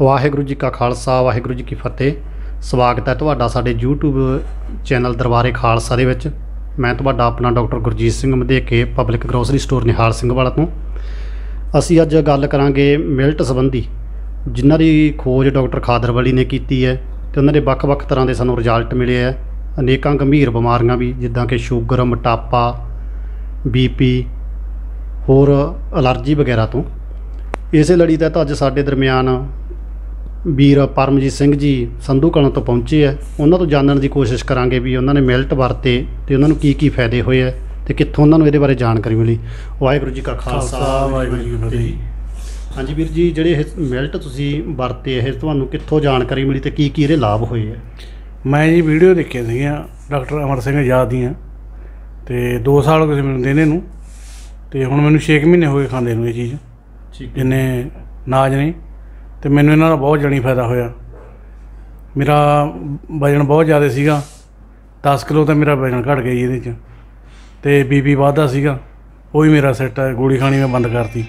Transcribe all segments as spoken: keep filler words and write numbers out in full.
वाहिगुरू जी का खालसा वाहिगुरू जी की फतेह। स्वागत है तुहाडा साडे यूट्यूब चैनल दरबारे खालसा दे विच। मैं तुहाडा अपना doctor Gurjeet Singh Madheke public grocery store Nihal Singh Wala तो असी अज गल करांगे मिल्ट संबंधी जिन्हां दी खोज डॉक्टर खादरवली ने कीती है ते उन्हां दे वख-वख तरह के सानूं रिजल्ट मिले है। अनेकां गंभीर बीमारियां भी जिद्दां कि शुगर, मोटापा, बी पी होर एलर्जी वगैरह तो इस लड़ी तहत अज साडे दरम्यान वीर परमजीत सिंह जी संधू कलां तो पहुँचे है। उन्हां तो जानने की कोशिश करांगे भी उन्होंने मिल्ट वरते तो उन्होंने की की फायदे होए है तो कित्थों उन्होंने ये बारे जानकारी मिली। वाहिगुरू जी का खालसा वाहिगुरू जी की फतेह। हाँ जी वीर जी, ਜਿਹੜੇ मिल्ट तुसीं वरते ਇਹ ਤੁਹਾਨੂੰ ਕਿੱਥੋਂ ਜਾਣਕਾਰੀ ਮਿਲੀ ਤੇ ਕੀ ਕੀ ਇਹਦੇ ਲਾਭ ਹੋਏ ਹੈ? मैं जी वीडियो देखिया ਸੀਗੀਆਂ डॉक्टर अमर सिंह आजाद ਦੀਆਂ ਤੇ दो साल हो गए ਮੈਨੂੰ ਦੇਣੇ ਨੂੰ ਤੇ ਹੁਣ ਮੈਨੂੰ छे महीने हो गए खांदे ਨੂੰ ਇਹ ਚੀਜ਼। ठीक ਜਿੰਨੇ ਨਾਜ ਨੇ ਤੇ ਮੈਨੂੰ ਇਹਨਾਂ ਦਾ ਬਹੁਤ ਜਾਣੀ ਫਾਇਦਾ ਹੋਇਆ। ਮੇਰਾ ਵਜਨ ਬਹੁਤ ਜ਼ਿਆਦਾ ਸੀਗਾ, दस किलो ਤਾਂ ਮੇਰਾ ਵਜਨ ਘਟ ਗਿਆ ਜੀ ਇਹਦੇ 'ਚ ਤੇ ਬੀਪੀ ਵੱਧਦਾ ਸੀਗਾ, ਉਹ ਵੀ ਮੇਰਾ ਸੈੱਟ ਹੈ। ਗੋਲੀ ਖਾਣੀ ਮੈਂ ਬੰਦ ਕਰਤੀ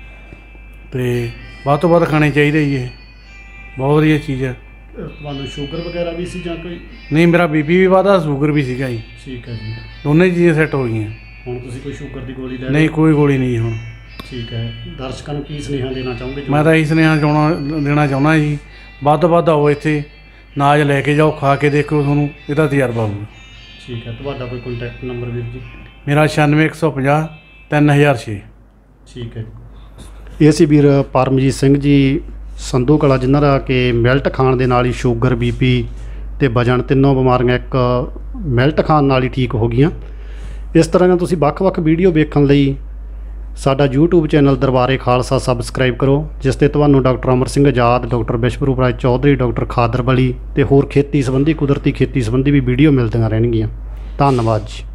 ਤੇ ਵੱਧ ਤੋਂ ਵੱਧ ਖਾਣੇ ਚਾਹੀਦੇ ਜੀ, ਇਹ ਬਹੁਤ ਵਧੀਆ ਚੀਜ਼ ਹੈ। ਤੁਹਾਨੂੰ ਸ਼ੂਗਰ ਵਗੈਰਾ ਵੀ ਸੀ ਜਾਂ ਕੋਈ? ਨਹੀਂ, ਮੇਰਾ ਬੀਪੀ ਵੀ ਵੱਧਦਾ, ਸ਼ੂਗਰ ਵੀ ਸੀਗਾ ਜੀ। ਠੀਕ ਹੈ ਜੀ, ਦੋਨੇ ਚੀਜ਼ਾਂ ਸੈੱਟ ਹੋ ਗਈਆਂ। ਹੁਣ ਤੁਸੀਂ ਕੋਈ ਸ਼ੂਗਰ ਦੀ ਗੋਲੀ ਲੈ? ਨਹੀਂ, ਕੋਈ ਗੋਲੀ ਨਹੀਂ ਹੁਣ। ਠੀਕ ਹੈ, ਦਰਸ਼ਕਾਂ ਨੂੰ ਕੀ ਸੁਨੇਹਾ ਦੇਣਾ ਚਾਹੋਗੇ? ਮੈਂ ਤਾਂ ਇਹੀ ਸੁਨੇਹਾ ਚਾਹੁੰਦਾ ਦੇਣਾ ਚਾਹੁੰਦਾ ਜੀ, ਵੱਧ ਤੋਂ ਵੱਧ ਆਓ ਇੱਥੇ, ਨਾਜ ਲੈ ਕੇ ਜਾਓ, ਖਾ ਕੇ ਦੇਖੋ, ਤੁਹਾਨੂੰ ਇਹਦਾ ਤਜਰਬਾ ਹੋਊਗਾ। ਠੀਕ ਹੈ, ਤੁਹਾਡਾ ਕੋਈ ਕੰਟੈਕਟ ਨੰਬਰ ਵੀਰ ਜੀ? ਮੇਰਾ ਛਿਆਨਵੇਂ ਇੱਕ ਸੌ ਪੰਜਾਹ ਤਿੰਨ ਹਜ਼ਾਰ ਛੇ। ਠੀਕ ਹੈ, ਇਹ ਸੀ ਵੀਰ ਪਰਮਜੀਤ ਸਿੰਘ ਜੀ ਸੰਧੂ ਕਲਾ, ਜਿਨ੍ਹਾਂ ਦਾ ਕਿ ਮਿਲਟ ਖਾਣ ਦੇ ਨਾਲ ਹੀ ਸ਼ੂਗਰ, ਬੀ ਪੀ ਅਤੇ ਵਜਨ ਤਿੰਨੋਂ ਬਿਮਾਰੀਆਂ ਇੱਕ ਮਿਲਟ ਖਾਣ ਨਾਲ ਹੀ ਠੀਕ ਹੋ ਗਈਆਂ। ਇਸ ਤਰ੍ਹਾਂ ਦੀਆਂ ਤੁਸੀਂ ਵੱਖ-ਵੱਖ ਵੀਡੀਓ ਵੇਖਣ ਲਈ ਸਾਡਾ YouTube ਚੈਨਲ ਦਰਬਾਰੇ ਖਾਲਸਾ ਸਬਸਕ੍ਰਾਈਬ ਕਰੋ, ਜਿਸ 'ਤੇ ਤੁਹਾਨੂੰ doctor Amar Singh Azad, doctor Vishwaroop Rai Chaudhary, doctor Khadarvali ਅਤੇ ਹੋਰ ਖੇਤੀ ਸੰਬੰਧੀ, ਕੁਦਰਤੀ ਖੇਤੀ ਸੰਬੰਧੀ ਵੀ ਵੀਡੀਓ ਮਿਲਦੀਆਂ ਰਹਿਣਗੀਆਂ। ਧੰਨਵਾਦ ਜੀ।